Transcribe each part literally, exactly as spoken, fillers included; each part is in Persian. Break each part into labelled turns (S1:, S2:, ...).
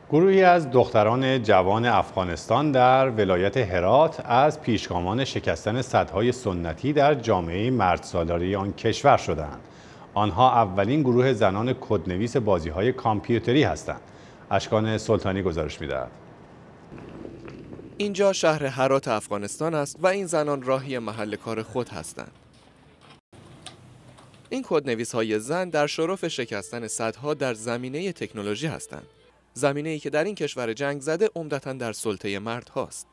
S1: گروهی از دختران جوان افغانستان در ولایت هرات از پیشگامان شکستن سدهای سنتی در جامعه مردسالاری آن کشور شدند. آنها اولین گروه زنان کدنویس بازی‌های کامپیوتری هستند. اشکان سلطانی گزارش می‌دهد.
S2: اینجا شهر هرات افغانستان است و این زنان راهی محل کار خود هستند. این کدنویس‌های زن در شرف شکستن سدها در زمینه تکنولوژی هستند. زمینه‌ای که در این کشور جنگ زده عمدتاً در سلطه مرد هاست.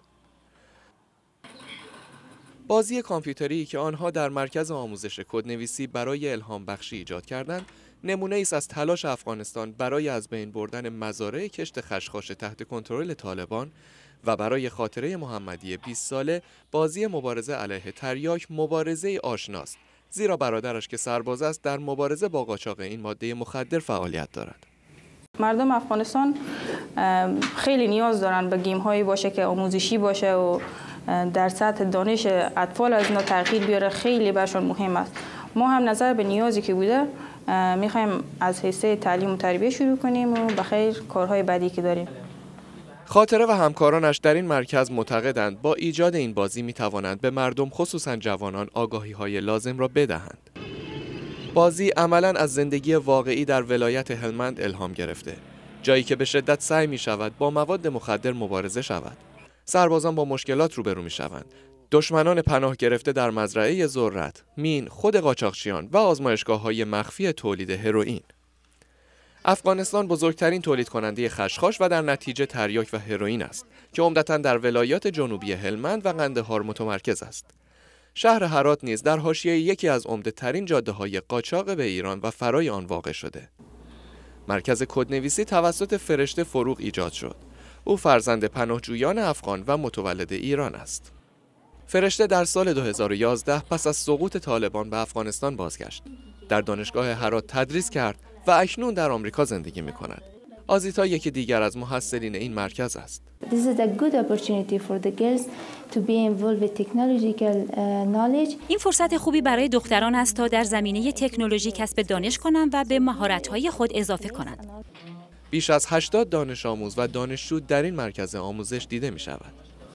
S2: بازی کامپیوتری که آنها در مرکز آموزش کدنویسی برای الهام بخشی ایجاد کردند، نمونه است از تلاش افغانستان برای از بین بردن مزارع کشت خشخاش تحت کنترل طالبان و برای خاطره محمدی بیست ساله بازی مبارزه علیه تریاک مبارزه آشناست، زیرا برادرش که سرباز است در مبارزه با قاچاق این ماده مخدر فعالیت دارد.
S3: مردم افغانستان خیلی نیاز دارن به گیم هایی باشه که آموزشی باشه و در سطح دانش اطفال از اینا تغییر بیاره، خیلی برشون مهم است. ما هم نظر به نیازی که بوده میخوایم از حصه تعلیم و تربیه شروع کنیم و بخیر کارهای بعدی که داریم.
S2: خاطره و همکارانش در این مرکز معتقدند با ایجاد این بازی میتوانند به مردم خصوصا جوانان آگاهی های لازم را بدهند. بازی عملاً از زندگی واقعی در ولایت هلمند الهام گرفته، جایی که به شدت سعی می شود با مواد مخدر مبارزه شود. سربازان با مشکلات روبرو می شوند. دشمنان پناه گرفته در مزرعه ذرت، مین، خود قاچاقچیان و آزمایشگاه‌های مخفی تولید هروئین. افغانستان بزرگترین تولید کننده خشخاش و در نتیجه تریاک و هروئین است که عمدتاً در ولایات جنوبی هلمند و قندهار متمرکز است. شهر هرات نیز در حاشیه یکی از عمده‌ترین جاده‌های قاچاق به ایران و فرای آن واقع شده. مرکز کدنویسی توسط فرشته فروغ ایجاد شد. او فرزند پناهجویان افغان و متولد ایران است. فرشته در سال دو هزار و یازده پس از سقوط طالبان به افغانستان بازگشت. در دانشگاه هرات تدریس کرد و اکنون در آمریکا زندگی می‌کند. آزیتا یکی دیگر از محصلین این مرکز است.
S4: This is a good opportunity for the girls to be involved with technological knowledge.
S5: این فرصت خوبی برای دختران است تا در زمینه تکنولوژی کسب دانش کنند و به مهارت‌های خود اضافه کنند.
S2: بیش از هشتاد دانش آموز و دانشجو در این مرکز آموزش دیده می‌شود.